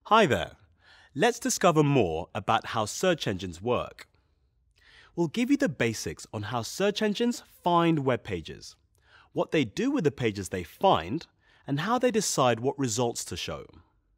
Hi there. Let's discover more about how search engines work. We'll give you the basics on how search engines find web pages, what they do with the pages they find, and how they decide what results to show.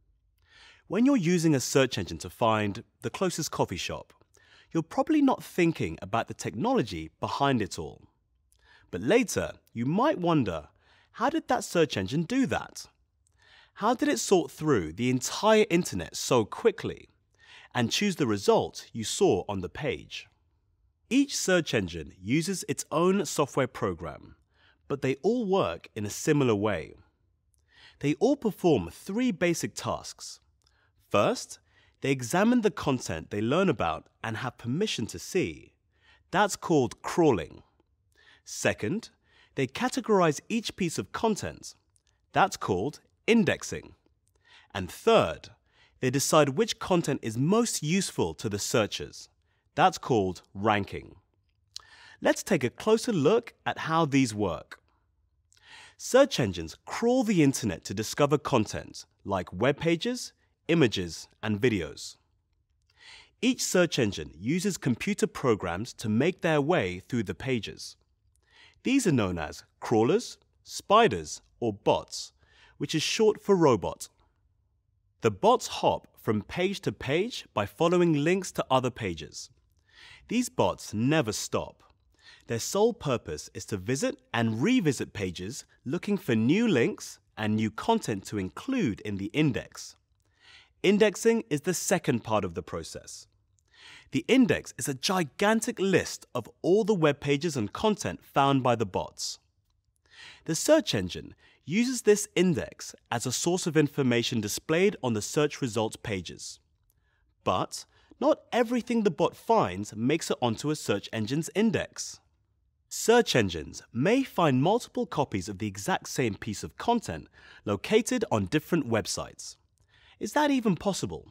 When you're using a search engine to find the closest coffee shop, you're probably not thinking about the technology behind it all. But later, you might wonder, how did that search engine do that? How did it sort through the entire internet so quickly and choose the result you saw on the page? Each search engine uses its own software program, but they all work in a similar way. They all perform three basic tasks. First, they examine the content they learn about and have permission to see. That's called crawling. Second, they categorize each piece of content. That's called indexing. And third, they decide which content is most useful to the searchers. That's called ranking. Let's take a closer look at how these work. Search engines crawl the internet to discover content like web pages, images, and videos. Each search engine uses computer programs to make their way through the pages. These are known as crawlers, spiders, or bots, which is short for robot. The bots hop from page to page by following links to other pages. These bots never stop. Their sole purpose is to visit and revisit pages looking for new links and new content to include in the index. Indexing is the second part of the process. The index is a gigantic list of all the web pages and content found by the bots. The search engine uses this index as a source of information displayed on the search results pages. But not everything the bot finds makes it onto a search engine's index. Search engines may find multiple copies of the exact same piece of content located on different websites. Is that even possible?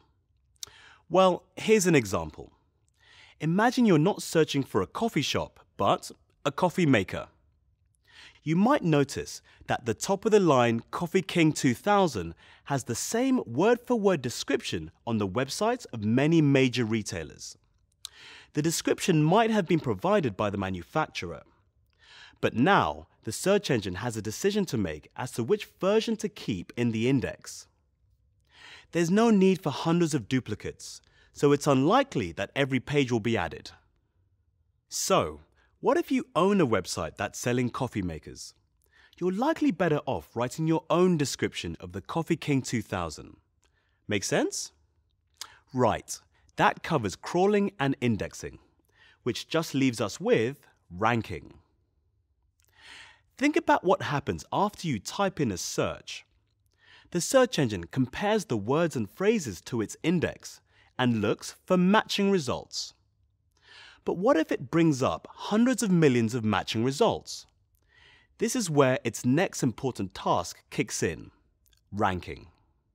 Well, here's an example. Imagine you're not searching for a coffee shop, but a coffee maker. You might notice that the top-of-the-line Coffee King 2000 has the same word-for-word description on the websites of many major retailers. The description might have been provided by the manufacturer. But now, the search engine has a decision to make as to which version to keep in the index. There's no need for hundreds of duplicates, so it's unlikely that every page will be added. So, what if you own a website that's selling coffee makers? You're likely better off writing your own description of the Coffee King 2000. Make sense? Right, that covers crawling and indexing, which just leaves us with ranking. Think about what happens after you type in a search. The search engine compares the words and phrases to its index and looks for matching results. But what if it brings up hundreds of millions of matching results? This is where its next important task kicks in: ranking.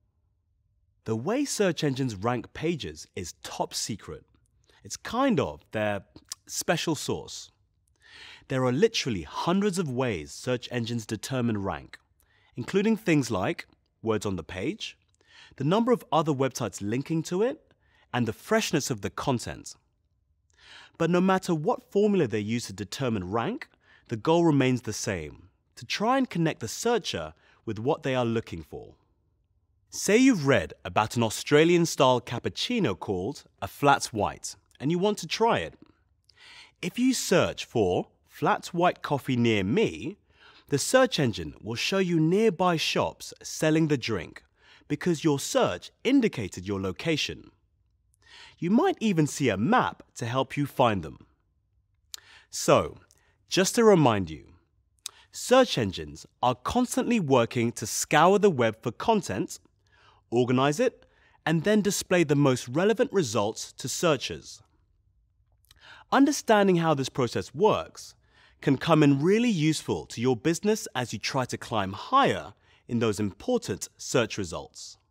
The way search engines rank pages is top secret. It's kind of their special sauce. There are literally hundreds of ways search engines determine rank, including things like words on the page, the number of other websites linking to it, and the freshness of the content. But no matter what formula they use to determine rank, the goal remains the same: to try and connect the searcher with what they are looking for. Say you've read about an Australian-style cappuccino called a flat white, and you want to try it. If you search for flat white coffee near me, the search engine will show you nearby shops selling the drink because your search indicated your location. You might even see a map to help you find them. So, just to remind you, search engines are constantly working to scour the web for content, organize it, and then display the most relevant results to searchers. Understanding how this process works can come in really useful to your business as you try to climb higher in those important search results.